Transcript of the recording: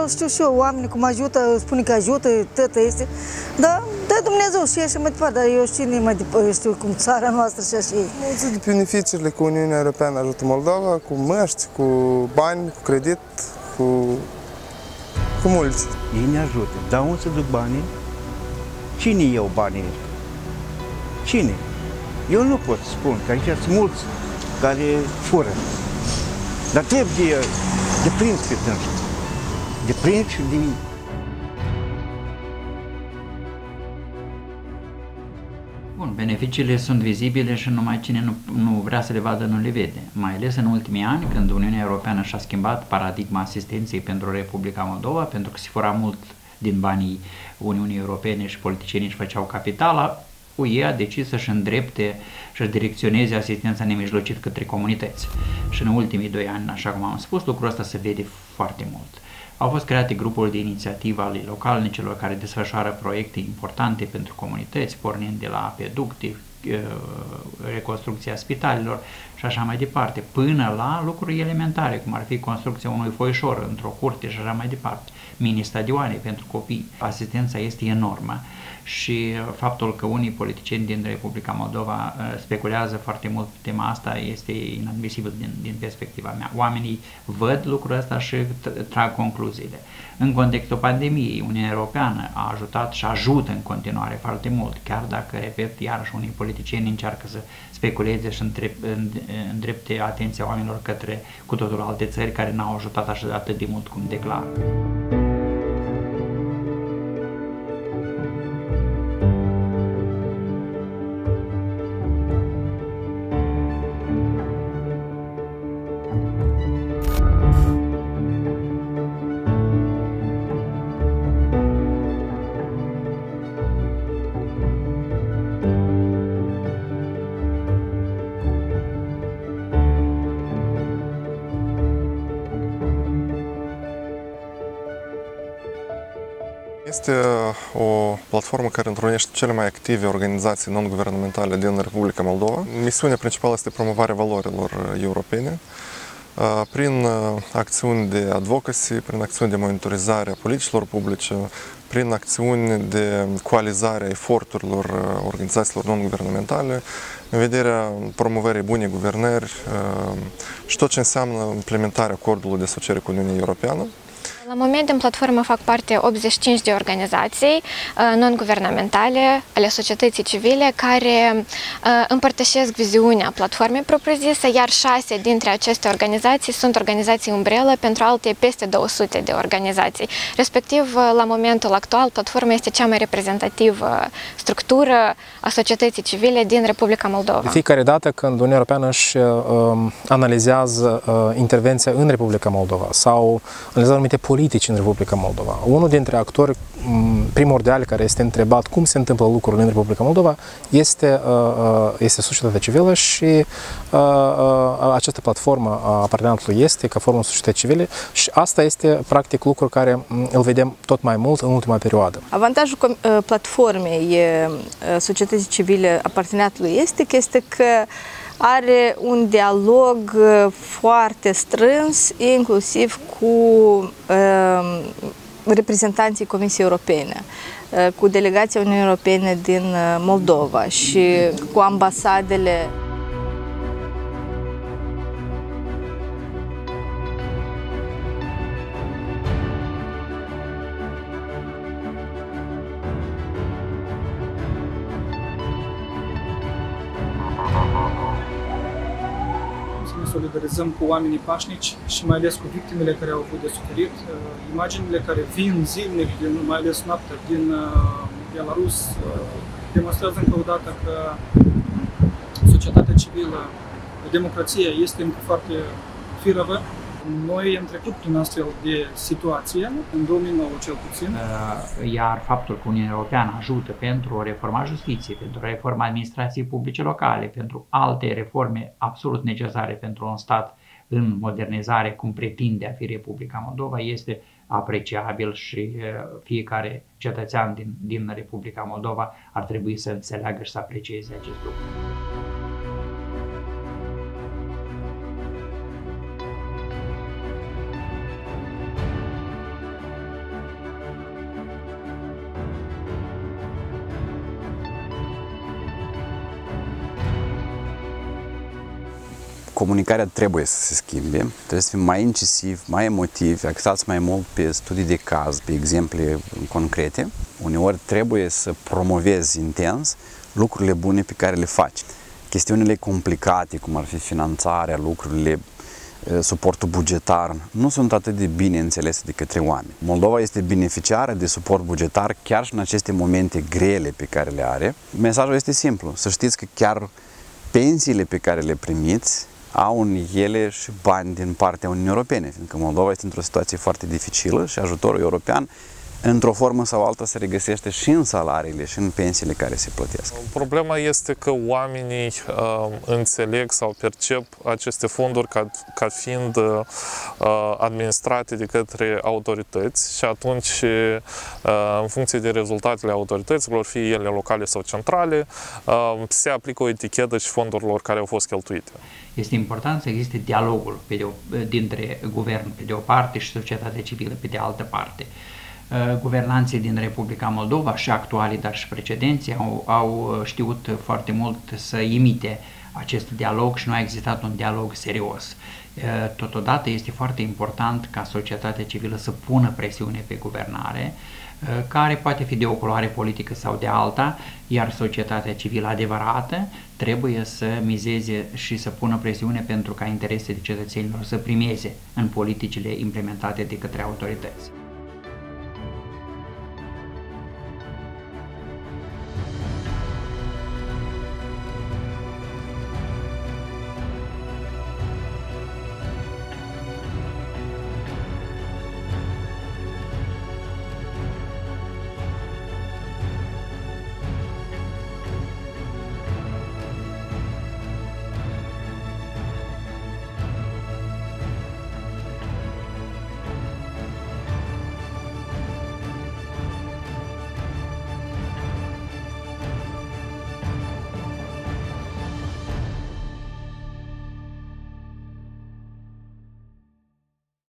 știu și eu, oamenii cum ajută, spune că ajută, tot este, dar dă Dumnezeu și așa mai departe, dar eu știu, eu știu cum țara noastră și așa. Mulți de beneficiile că Uniunea Europeană ajută Moldova, cu măști, cu bani, cu credit, cu mulți. Ei ne ajută, dar unde să duc banii? Cine iau banii? Cine? Eu nu pot spun, că aici sunt mulți care fură. Dar trebuie de prins pe tânăr. De prins și de... Bun, beneficiile sunt vizibile și numai cine nu vrea să le vadă nu le vede. Mai ales în ultimii ani, când Uniunea Europeană și-a schimbat paradigma asistenței pentru Republica Moldova, pentru că se fura mult din banii Uniunii Europene și politicienii își făceau capitala, UE a decis să-și îndrepte și-și direcționeze asistența nemijlocit către comunități. Și în ultimii 2 ani, așa cum am spus, lucrul ăsta se vede foarte mult. Au fost create grupuri de inițiativă ale localnicilor care desfășoară proiecte importante pentru comunități, pornind de la apeducte, reconstrucția spitalelor și așa mai departe, până la lucruri elementare, cum ar fi construcția unui foișor într-o curte și așa mai departe, mini-stadioane pentru copii. Asistența este enormă și faptul că unii politicieni din Republica Moldova speculează foarte mult pe tema asta este inadmisibil din perspectiva mea. Oamenii văd lucrul ăsta și trag concluziile. În contextul pandemiei, Uniunea Europeană a ajutat și ajută în continuare foarte mult, chiar dacă, repet, iarăși unii politicieni încearcă să speculeze și îndrepte atenția oamenilor către cu totul alte țări care n-au ajutat așa atât de mult cum declară. Este o platformă care întrunește cele mai active organizații non-guvernamentale din Republica Moldova. Misiunea principală este promovarea valorilor europene prin acțiuni de advocacy, prin acțiuni de monitorizare a politicilor publice, prin acțiuni de coalizare a eforturilor organizațiilor non-guvernamentale, în vederea promovării bunei guvernări și tot ce înseamnă implementarea acordului de asociere cu Uniunea Europeană. La moment, în platformă fac parte 85 de organizații non-guvernamentale ale societății civile care împărtășesc viziunea platformei propriu-zisă, iar 6 dintre aceste organizații sunt organizații umbrelă pentru alte peste 200 de organizații. Respectiv, la momentul actual, platforma este cea mai reprezentativă structură a societății civile din Republica Moldova. De fiecare dată când Uniunea Europeană își analizează intervenția în Republica Moldova sau analizează anumite politici în Republica Moldova. Unul dintre actori primordiali care este întrebat cum se întâmplă lucrurile în Republica Moldova este societatea civilă și această platformă a parteneriatului este ca formă societății civile și asta este practic lucru care îl vedem tot mai mult în ultima perioadă. Avantajul platformei societății civile a parteneriatului este că are un dialog foarte strâns, inclusiv cu reprezentanții Comisiei Europene, cu delegația Uniunii Europene din Moldova și cu ambasadele. Solidarizăm cu oamenii pașnici și mai ales cu victimele care au avut de suferit. Imaginile care vin zilnic, mai ales noaptea, din Belarus, demonstrează încă o dată că societatea civilă, democrația este încă foarte firavă. Noi am trecut prin astfel de situație, în 2009 cel puțin. Iar faptul că Uniunea Europeană ajută pentru o reformă a justiției, pentru o reformă a administrației publice locale, pentru alte reforme absolut necesare pentru un stat în modernizare, cum pretinde a fi Republica Moldova, este apreciabil și fiecare cetățean din Republica Moldova ar trebui să înțeleagă și să aprecieze acest lucru. comunicarea trebuie să se schimbe, trebuie să fim mai incisivi, mai emotivi, axați mai mult pe studii de caz, pe exemple concrete. Uneori trebuie să promovezi intens lucrurile bune pe care le faci. Chestiunile complicate, cum ar fi finanțarea, lucrurile, suportul bugetar, nu sunt atât de bine înțelese de către oameni. Moldova este beneficiară de suport bugetar chiar și în aceste momente grele pe care le are. Mesajul este simplu, să știți că chiar pensiile pe care le primiți au în ele și bani din partea Uniunii Europene, fiindcă Moldova este într-o situație foarte dificilă și ajutorul european într-o formă sau alta se regăsește și în salariile și în pensiile care se plătesc. Problema este că oamenii înțeleg sau percep aceste fonduri ca fiind administrate de către autorități și atunci, în funcție de rezultatele autorităților, fie ele locale sau centrale, se aplică o etichetă și fondurilor care au fost cheltuite. Este important să existe dialogul dintre guvern pe de o parte și societatea civilă pe de altă parte. Guvernanții din Republica Moldova, și actualii, dar și precedenții, au știut foarte mult să imite acest dialog și nu a existat un dialog serios. Totodată este foarte important ca societatea civilă să pună presiune pe guvernare, care poate fi de o culoare politică sau de alta, iar societatea civilă adevărată trebuie să mizeze și să pună presiune pentru ca interesele cetățenilor să primeze în politicile implementate de către autorități.